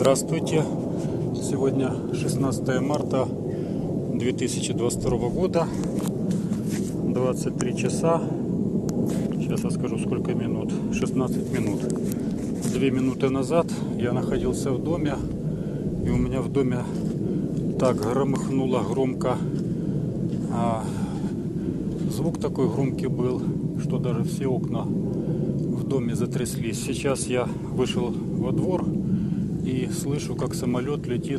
Здравствуйте! Сегодня 16 марта 2022 года, 23 часа. Сейчас я скажу, сколько минут. 16 минут. 2 минуты назад я находился в доме, и у меня в доме так громыхнуло громко. Звук такой громкий был, что даже все окна в доме затряслись. Сейчас я вышел во двор и слышу, как самолет летит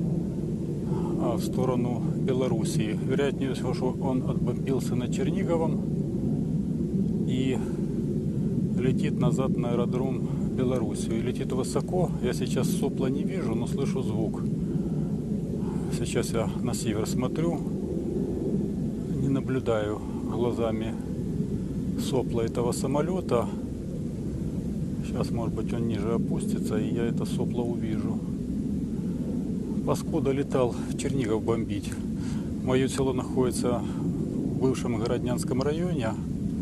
в сторону Белоруссии. Вероятнее всего, что он отбомбился над Черниговом и летит назад на аэродром Белоруссию. И летит высоко. Я сейчас сопла не вижу, но слышу звук. Сейчас я на север смотрю, не наблюдаю глазами сопла этого самолета. Сейчас, может быть, он ниже опустится, и я это сопло увижу. Паскуда летал в Чернигов бомбить. Мое село находится в бывшем Городнянском районе,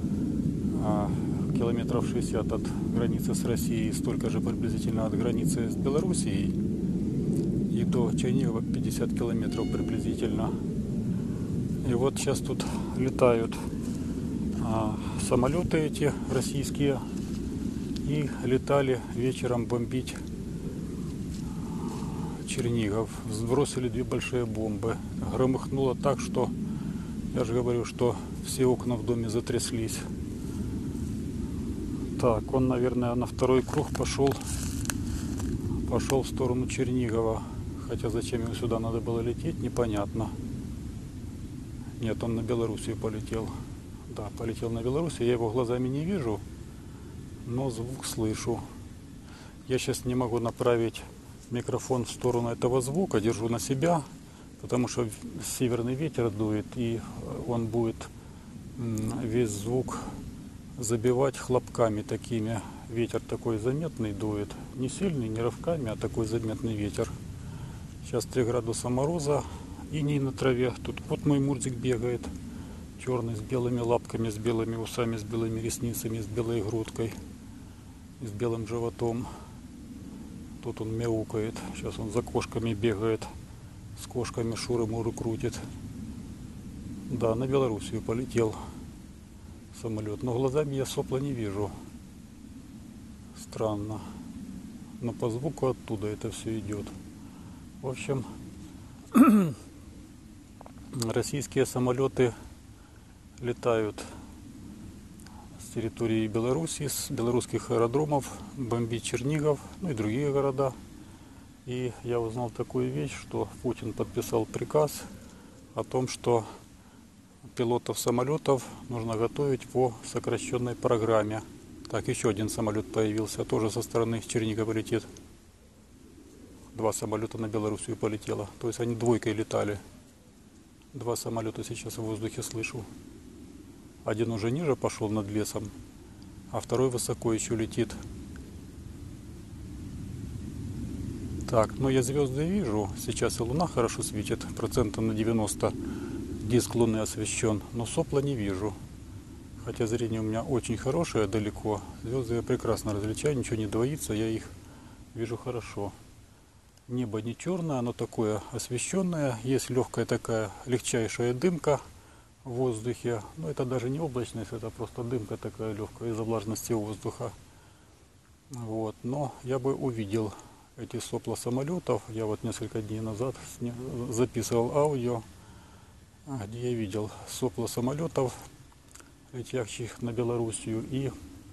километров 60 от границы с Россией, столько же приблизительно от границы с Белоруссией. И до Чернигова 50 километров приблизительно. И вот сейчас тут летают самолеты эти российские. И летали вечером бомбить Чернигов. Сбросили 2 большие бомбы. Громыхнуло так, что, я же говорю, что все окна в доме затряслись. Так, он, наверное, на второй круг пошел в сторону Чернигова. Хотя зачем ему сюда надо было лететь, непонятно. Нет, он на Белоруссию полетел. Да, полетел на Белоруссию. Я его глазами не вижу, но звук слышу. Я сейчас не могу направить микрофон в сторону этого звука, держу на себя, потому что северный ветер дует, и он будет весь звук забивать хлопками такими. Ветер такой заметный дует, не сильный, не рывками, а такой заметный ветер. Сейчас 3 градуса мороза, иней на траве. Тут вот мой мурзик бегает, черный, с белыми лапками, с белыми усами, с белыми ресницами, с белой грудкой и с белым животом. Тут он мяукает. Сейчас он за кошками бегает. С кошками шуры-муры крутит. Да, на Белоруссию полетел самолет. Но глазами я сопла не вижу. Странно. Но по звуку оттуда это все идет. В общем, российские самолеты летают с территории Беларуси, с белорусских аэродромов, бомбить Чернигов, ну и другие города. И я узнал такую вещь, что Путин подписал приказ о том, что пилотов самолетов нужно готовить по сокращенной программе. Так, еще один самолет появился, тоже со стороны Чернигова летит. 2 самолета на Белоруссию полетело, то есть они двойкой летали. 2 самолета сейчас в воздухе слышу. Один уже ниже пошел над лесом, а второй высоко еще летит. Так, но я звезды вижу. Сейчас и луна хорошо светит, процентов на 90. Диск луны освещен, но сопла не вижу. Хотя зрение у меня очень хорошее далеко. Звезды я прекрасно различаю, ничего не двоится, я их вижу хорошо. Небо не черное, оно такое освещенное. Есть легкая такая, легчайшая дымка в воздухе. Но это даже не облачность, это просто дымка такая легкая из-за влажности воздуха. Вот. Но я бы увидел эти сопла самолетов. Я вот несколько дней назад записывал аудио, где я видел сопла самолетов, летящих на Белоруссию, и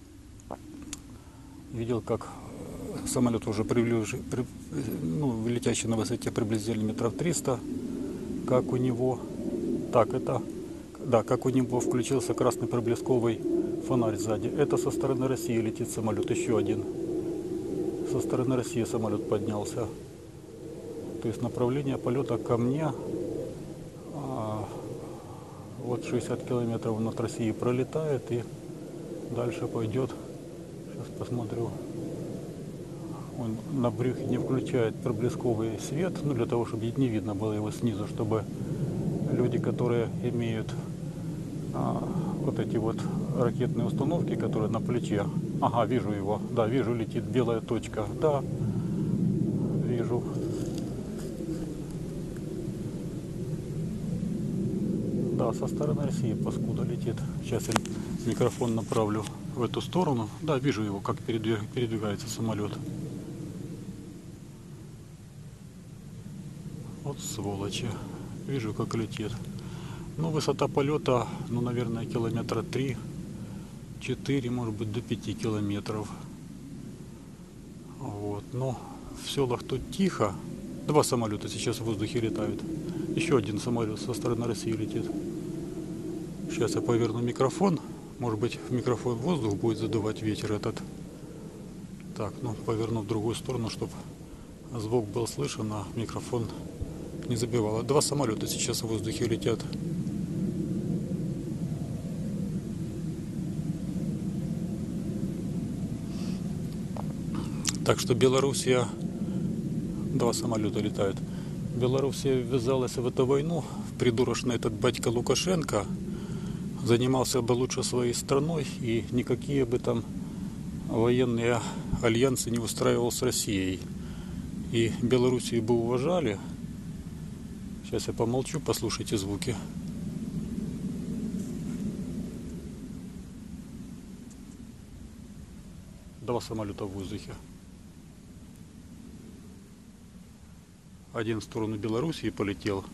видел, как самолет уже летящий на высоте приблизительно метров 300, как у него, как у него включился красный проблесковый фонарь сзади. Это со стороны России летит самолет, еще один. Со стороны России самолет поднялся. То есть направление полета ко мне, вот 60 километров над Россией пролетает и дальше пойдет. Сейчас посмотрю. Он на брюхе не включает проблесковый свет, для того, чтобы не видно было его снизу, чтобы люди, которые имеют вот эти вот ракетные установки, которые на плече. Ага, вижу его. Да, вижу, летит белая точка. Да, вижу. Да, со стороны России паскуда летит. Сейчас я микрофон направлю в эту сторону. Да, вижу его, как передвигается самолет. Вот сволочи. Вижу, как летит. Ну, высота полета, ну, наверное, километра 3-4, может быть, до 5 километров. Вот. Но в селах тут тихо. Два самолета сейчас в воздухе летают. Еще один самолет со стороны России летит. Сейчас я поверну микрофон. Может быть, в микрофон воздух будет задувать ветер этот. Так, ну, поверну в другую сторону, чтобы звук был слышен, а микрофон не забивало. Два самолета сейчас в воздухе летят. Так что Белоруссия, два самолета летают. Белоруссия ввязалась в эту войну, придурочный этот батька Лукашенко занимался бы лучше своей страной, и никакие бы там военные альянсы не устраивал с Россией. И Белоруссию бы уважали. Сейчас я помолчу, послушайте звуки. Два самолета в воздухе. Один в сторону Белоруссии полетел,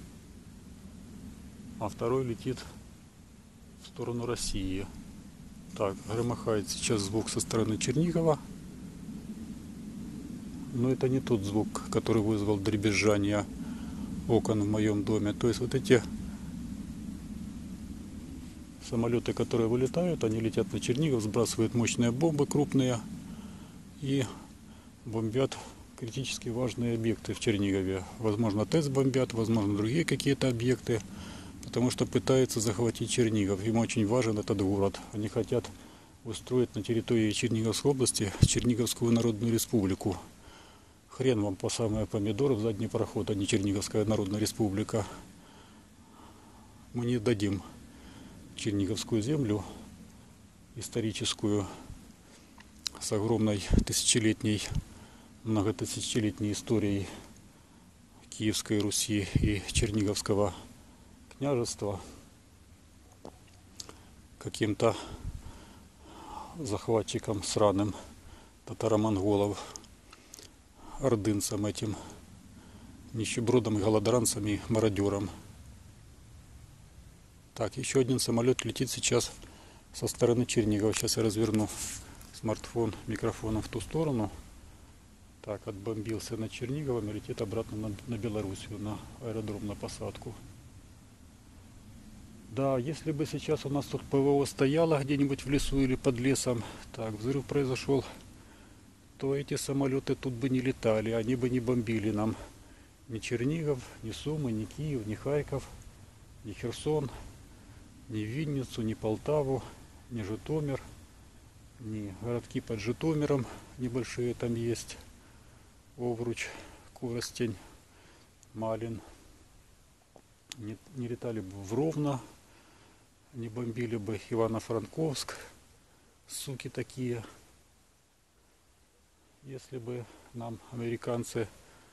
а второй летит в сторону России. Так, громыхает сейчас звук со стороны Чернигова. Но это не тот звук, который вызвал дребезжание окон в моем доме. То есть вот эти самолеты, которые вылетают, они летят на Чернигов, сбрасывают мощные бомбы крупные и бомбят критически важные объекты в Чернигове. Возможно, ТЭЦ бомбят, возможно, другие какие-то объекты, потому что пытаются захватить Чернигов. Им очень важен этот город. Они хотят устроить на территории Черниговской области Черниговскую Народную Республику. Хрен вам по самые помидоры в задний проход, а не Черниговская Народная Республика. Мы не дадим Черниговскую землю историческую с огромной тысячелетней, многотысячелетней историей Киевской Руси и Черниговского княжества каким-то захватчикам сраным, татаро-монголов, ордынцам этим, нищебродам, голодранцам и мародерам. Так, еще один самолет летит сейчас со стороны Чернигова. Сейчас я разверну смартфон микрофоном в ту сторону. Так, отбомбился над Черниговым и летит обратно на Белоруссию, на аэродром, на посадку. Да, если бы сейчас у нас тут ПВО стояло где-нибудь в лесу или под лесом, так, взрыв произошел, то эти самолеты тут бы не летали, они бы не бомбили нам ни Чернигов, ни Сумы, ни Киев, ни Харьков, ни Херсон, ни Винницу, ни Полтаву, ни Житомир, ни городки под Житомиром небольшие там есть. Овруч, Коростень, Малин. Не летали бы в Ровно, не бомбили бы Ивано-Франковск, суки такие. Если бы нам американцы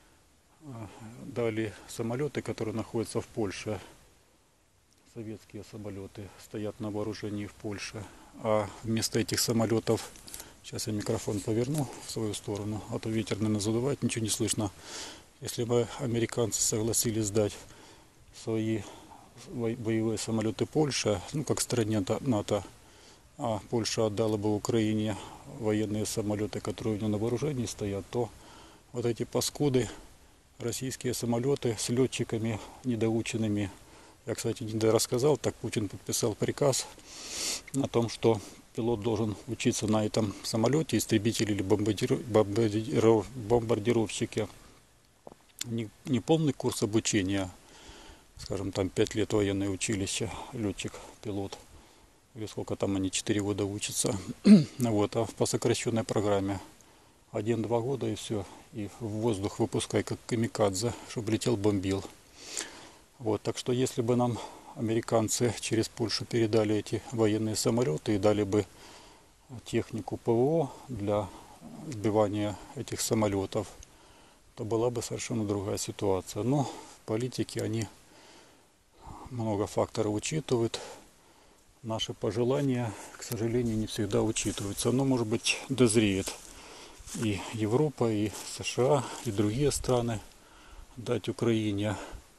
дали самолеты, которые находятся в Польше, советские самолеты стоят на вооружении в Польше, а вместо этих самолетов, сейчас я микрофон поверну в свою сторону, а то ветер, наверное, задувает, ничего не слышно. Если бы американцы согласились сдать свои боевые самолеты Польше, ну как стране НАТО, а Польша отдала бы Украине военные самолеты, которые у нее на вооружении стоят, то вот эти паскуды, российские самолеты с летчиками недоученными, я, кстати, не рассказал, так Путин подписал приказ о том, что пилот должен учиться на этом самолете, истребителе или бомбардировщике. Не полный курс обучения, скажем, там 5 лет военное училище, летчик, пилот, или сколько там они, 4 года учатся, вот, а по сокращенной программе 1-2 года и все, и в воздух выпускай как камикадзе, чтобы летел, бомбил. Вот, так что если бы нам американцы через Польшу передали эти военные самолеты и дали бы технику ПВО для сбивания этих самолетов, то была бы совершенно другая ситуация. Но политики, они много факторов учитывают. Наши пожелания, к сожалению, не всегда учитываются. Но, может быть, дозреет и Европа, и США, и другие страны дать Украине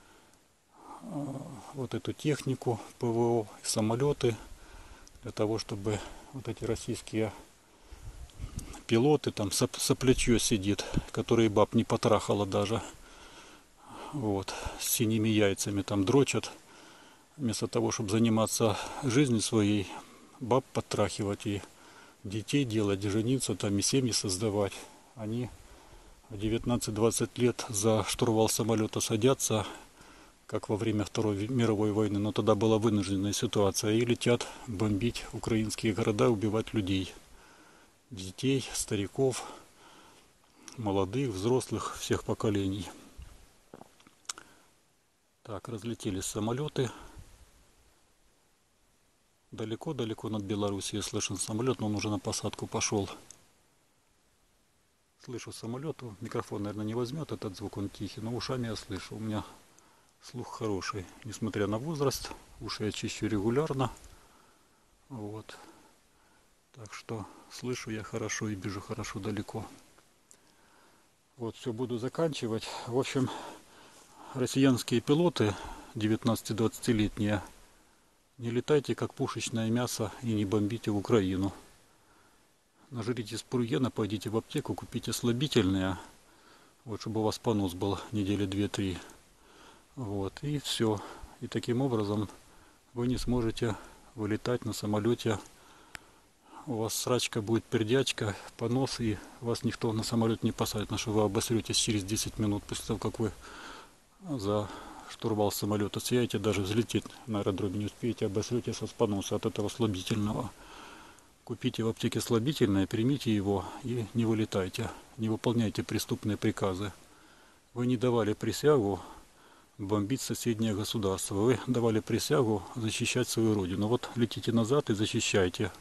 вот эту технику ПВО, самолеты, для того, чтобы вот эти российские пилоты, там соплячье сидит, которые баб не потрахало даже, вот, с синими яйцами там дрочат, вместо того, чтобы заниматься жизнью своей, баб потрахивать и детей делать, жениться там и семьи создавать. Они в 19-20 лет за штурвал самолета садятся, как во время Второй мировой войны, но тогда была вынужденная ситуация, и летят бомбить украинские города, убивать людей. Детей, стариков, молодых, взрослых, всех поколений. Так, разлетелись самолеты. Далеко-далеко над Белоруссией слышен самолет, но он уже на посадку пошел. Слышу самолет, микрофон, наверное, не возьмет этот звук, он тихий, но ушами я слышу. У меня слух хороший, несмотря на возраст, уши я чищу регулярно. Вот. Так что слышу я хорошо и вижу хорошо далеко. Вот, все, буду заканчивать. В общем, россиянские пилоты, 19-20-летние, не летайте как пушечное мясо и не бомбите в Украину. Нажритесь пургена, пойдите в аптеку, купите слабительное, вот, чтобы у вас понос был недели 2-3. Вот, и все. И таким образом вы не сможете вылетать на самолете. У вас срачка будет, пердячка, понос, и вас никто на самолет не посадит, потому что вы обосретесь через 10 минут после того, как вы за штурвал самолета сядете, даже взлететь на аэродроме не успеете, обосретесь от поноса, от этого слабительного. Купите в аптеке слабительное, примите его и не вылетайте, не выполняйте преступные приказы. Вы не давали присягу бомбить соседнее государство, вы давали присягу защищать свою родину. Вот летите назад и защищайте.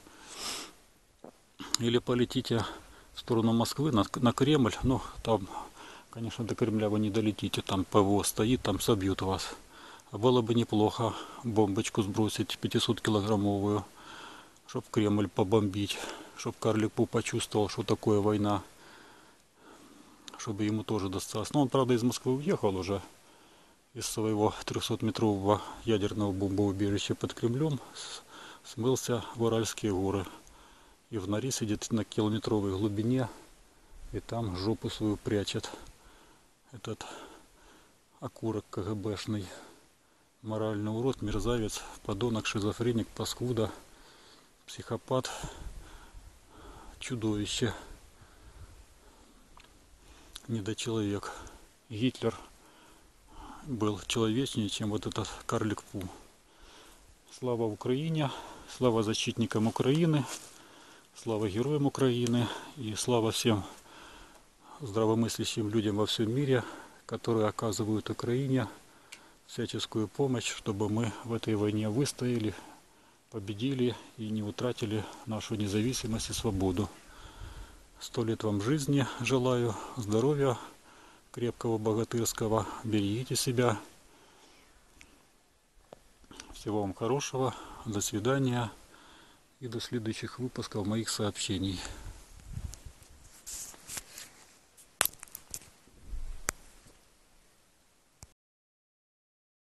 Или полетите в сторону Москвы, на Кремль. Ну, там, конечно, до Кремля вы не долетите. Там ПВО стоит, там собьют вас. А было бы неплохо бомбочку сбросить 500-килограммовую, чтобы Кремль побомбить. Чтобы карлик Пу почувствовал, что такое война. Чтобы ему тоже досталось. Но он, правда, из Москвы уехал уже. Из своего 300-метрового ядерного бомбоубежища под Кремлем смылся в Уральские горы. И в норе сидит на километровой глубине, и там жопу свою прячет этот окурок КГБшный. Моральный урод, мерзавец, подонок, шизофреник, паскуда, психопат, чудовище, недочеловек. Гитлер был человечнее, чем вот этот карлик Пу. Слава Украине, слава защитникам Украины. Слава героям Украины и слава всем здравомыслящим людям во всем мире, которые оказывают Украине всяческую помощь, чтобы мы в этой войне выстояли, победили и не утратили нашу независимость и свободу. 100 лет вам жизни желаю, здоровья крепкого, богатырского, берегите себя. Всего вам хорошего, до свидания. И до следующих выпусков моих сообщений.